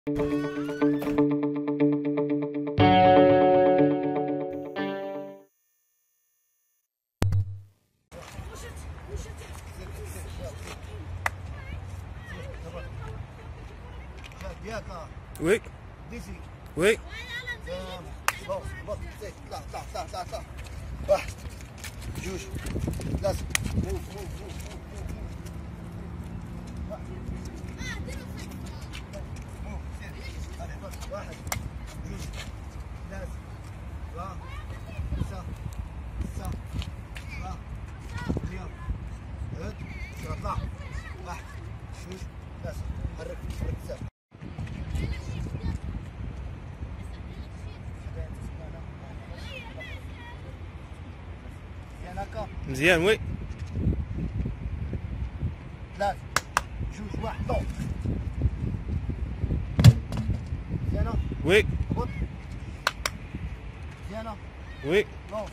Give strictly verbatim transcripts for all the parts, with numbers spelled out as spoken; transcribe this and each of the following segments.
Oui. Oui. Bon, bon, طلع طلع طلع طلع طلع. واحد جوج ثلاثة. موف موف موف موف موف. واحد جوج ثلاثة أربعة خمسة ستة سبعة ثمانية تسعة اطلع. واحد جوج ثلاثة. حرك حرك سافر. مزيان. وي. ثلاثة جوج واحد طول. مزيانة. وي. هبط. مزيانة. وي. نوص.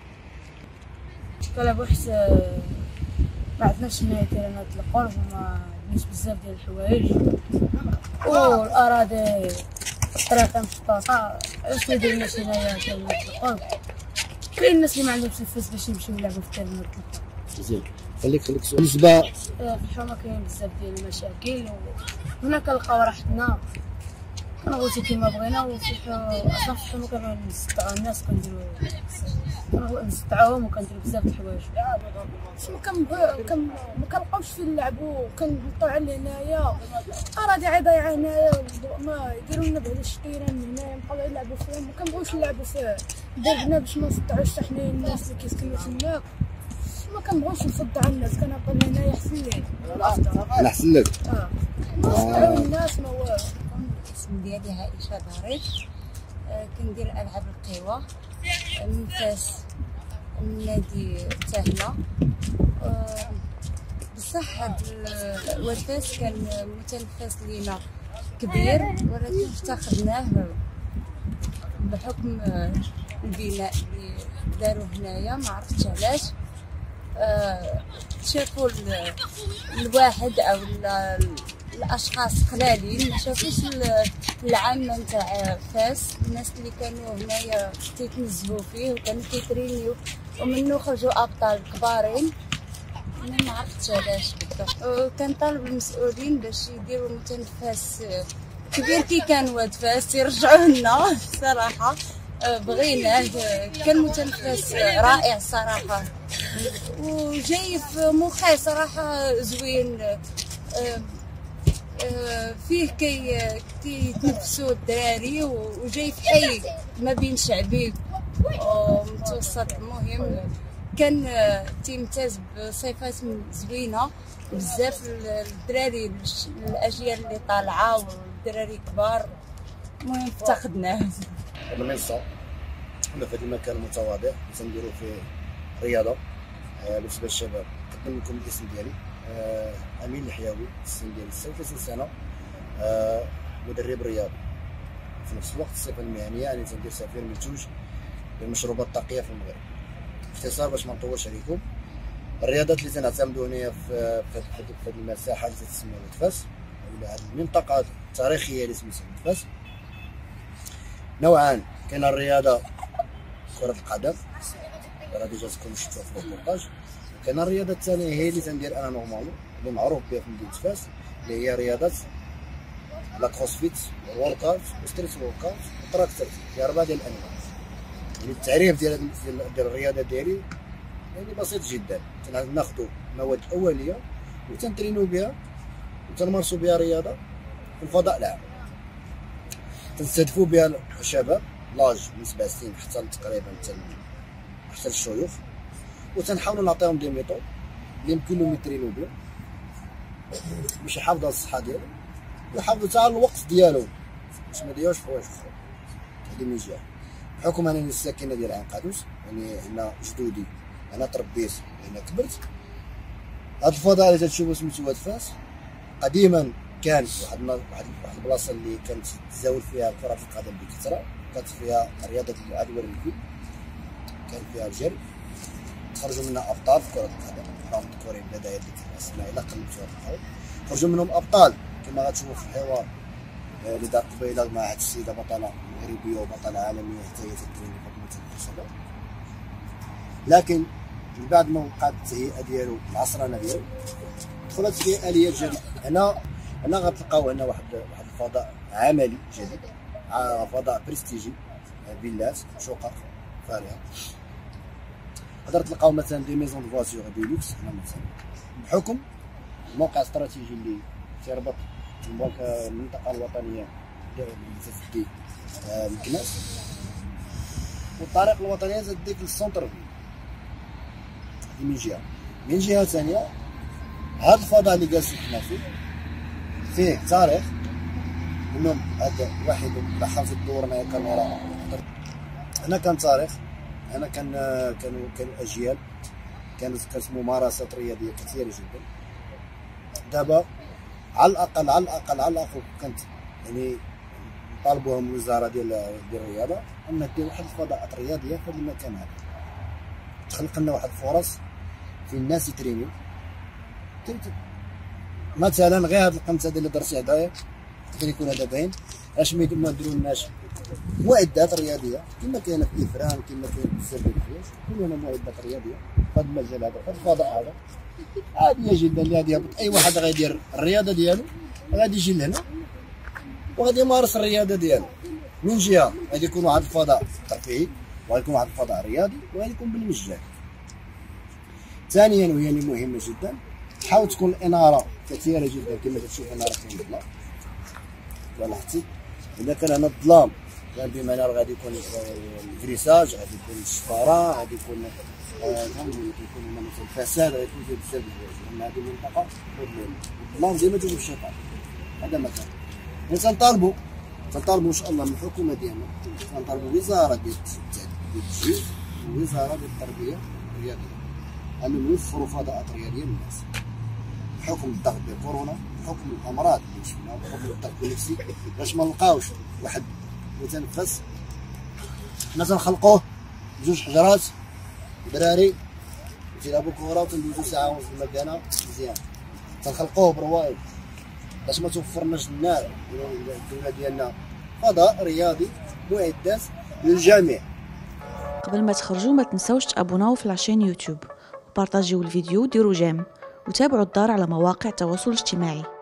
طلع بحث ما عرفناش هنايا كاين هاد القرب وما عندناش بزاف ديال الحوايج والاراضي الطريقه مخططه. علاش ما ديرناش هنايا كاين هاد القرب؟ كاين الناس اللي ما عندهمش الفلوس باش يمشيو يلعبوا في التلميذ. مزيان. خليك خليك سؤال بالنسبه في الحومه كاين بزاف ديال المشاكل وهنا كنلقاو راحتنا كنغوتو كيما بغينا وفي اصلا في الحومه كنستطيعو الناس كنديرو كنستطيعوهم وكنديرو بزاف د الحوايج. ما كنبقاوش فين نلعبو كنهبطو على هنايا اراضي عا ضايعه هنايا ما يديروا لنا بعدا الشطيران من هنايا نبقاو نلعبو فيهم ما كنبغيوش نلعبو فيه دربنا باش ما نصدعوش حتى حنايا الناس اللي كيسكنوا تماك ما كنبغيوش نصدع الناس كنبقى هنايا احسن لي الافضل. انا احسن لك. اه نصدعوا الناس ما والو. الاسم ديالي عائشة ظريف. آه كندير العاب القوى من فاس من نادي تاهله. آه بصح هاد الوفاس كان متنفس لينا كبير ولكن افتقدناه بحكم البناء اللي داروا هنايا ما عرفتش علاش. آه شافوا الواحد او الاشخاص قلالين ما شافوش العامه نتاع فاس الناس اللي كانوا هنايا تيتنزهوا فيه وكانوا كيترينيو ومنه خرجوا ابطال كبارين. انا ما عرفتش علاش بالضبط وكنطالب المسؤولين باش يديروا متنفس كبير كي كان واد فاس يرجعوه لنا صراحه. بغيناه كان متنفس رائع صراحه وجاي في موقع صراحه زوين. فيه كي كيتنفسوا الدراري وجاي في حي ما بين شعبي ومتوسط. المهم كان تيمتاز بصفات زوينه بزاف الدراري الاجيال اللي طالعه والدراري كبار. المهم افتقدناه. المنصه حنا في هذا المكان المتواضع اللي تنديروا فيه رياضه بالنسبه للشباب. نقدم لكم الاسم ديالي امين الحياوي. السن ديالي ستة وثلاثين سنه. آه مدرب رياضي في نفس الوقت الصفه المهنيه يعني تندير سفير منتوج للمشروبات الطاقيه في المغرب. باختصار باش ما نطولش عليكم الرياضات اللي تنعتمدوا هنايا في في هذه المساحه اللي تسمى ولد فاس ولا هذه المنطقه التاريخيه اللي سميتها ولد فاس نوعان. كاين الرياضه كره القدم راه ديجا تكون شفتوها في الريبورتاج. كاين الرياضه الثانيه هي اللي تندير انا نورمالمون اللي معروف بها في مدينه فاس اللي هي رياضه لا كروسفيت والورك اوت وستريت ورك اوت والتراكتر. هي اربعه ديال الانواع. يعني التعريف ديال ديال الرياضه ديالي يعني بسيط جدا. تناخذوا مواد اوليه وتنترينوا بها وتنمارسوا بها رياضه في الفضاء العام. تنستهدفوا بها الشباب لاج من سبع سنين حتى تقريبا حتى الشيوخ وتنحاولوا نعطيهم دي ميثود اللي يمكن لهم يترينوا بهم باش يحافظوا على الصحه ديالهم ويحافظوا حتى على الوقت ديالهم باش ما يضيعوش حوايج اخرى. هذه من جهه. بحكم انني الساكنه ديال عين قادوس يعني هنا جدودي انا تربيت هنا كبرت. هاد الفضاء اللي تتشوفوا سميتو واد فاس قديما كان واحد واحد واحد البلاصه اللي كانت تزاول فيها كره القدم بكثره. كانت فيها رياضه العدوى الكل كان فيها الجري خرجوا منها ابطال في كره القدم. راهم مذكورين بهدايا ديك الاسماء الا قلبتوها تلقاو خرجوا منهم ابطال كما غتشوفوا في الحوار اللي دار قبيله مع هاد السيده بطله مغربيه وبطله عالميه حتى هي تتريني فاطمه الخشبه. لكن من بعد ما وقعت التهيئه ديالو العصرانه ديالو دخلت فيه اليات جديده. هنا هنا غتلقاو هنا واحد واحد الفضاء عملي جديد، فضاء بريستيجي، فيلات شقق فارهه. تقدر تلقاو مثلا دي ميزون دو فواتور دي لوكس هنا مثلا، بحكم الموقع الاستراتيجي اللي تيربط المنطقه الوطنيه ديال تسدي مكناس والطريق الوطنيه تديك للسونتر فيل. من جهه من جهه ثانيه هذا الفضاء اللي جالسين حنا فيه فيه تاريخ، انه هذا واحد لاحظت الدور معايا الكاميرا. هنا كان تاريخ، هنا كان كانوا كانوا اجيال كانت كانت ممارسات رياضيه كثيره جدا. دابا على الاقل على الاقل على الاقل كانت يعني طالبوهم الوزاره ديال ديال الرياضه ان دير واحد الفضاءات رياضيه في هذا المكان هذا، تخلق لنا واحد الفرص في الناس يترينيو. مثلا غير هاد القنت هذا اللي درتي هدايا يقدر يكون هذا باين، اش ما نديرو لناش معدات رياضيه كما كاينه في افران، كما كاين بزاف ديال الحوايج، كلنا معدات رياضيه في هذا المجال هذا، في الفضاء هذا عاديه جدا اللي غادي يهبط. اي واحد غيدير الرياضه ديالو غادي يجي لهنا وغادي يمارس الرياضه ديالو. من جهه غادي يكون واحد الفضاء ترفيهي، وغادي يكون واحد الفضاء رياضي، وغادي يكون بالمجان. ثانيا وهي اللي مهمه جدا، حاول تكون الاناره كثيره جدا كما كتشوف هنا راه كاين الظلام. لاحظتي اذا كان هنا الظلام يعني بمعنى غادي يكون الفريساج، غادي يكون الشفاره، غادي يكون كنقول يكون هنا مثلا الفساد، غادي يكون فيه بزاف ديال الحوايج. لان هذه المنطقه الظلام ديما تجي بالشيطان. هذا مثلا تنطالبوا تنطالبوا ان شاء الله من الحكومه ديالنا، تنطالبوا وزاره ديال التجهيز ووزاره ديال التربيه الرياضيه ان يوفروا فضاءات رياضيه للناس. بحكم الضغط ديال كورونا، بحكم الامراض اللي شفناها، بحكم الضغط النفسي، باش ما نلقاوش واحد متنفس حنا تنخلقوه بجوج حجرات دراري تيلعبوا كره وتندوزو ساعه ونص في المكانه مزيان، تنخلقوه بروايد باش ما توفرناش لنا الدوله ديالنا فضاء رياضي معدات للجميع. قبل ما تخرجوا ما تنسوش تابوناو في لاشين يوتيوب وبارطاجيو الفيديو وديروا جيم وتابعوا الدار على مواقع التواصل الاجتماعي.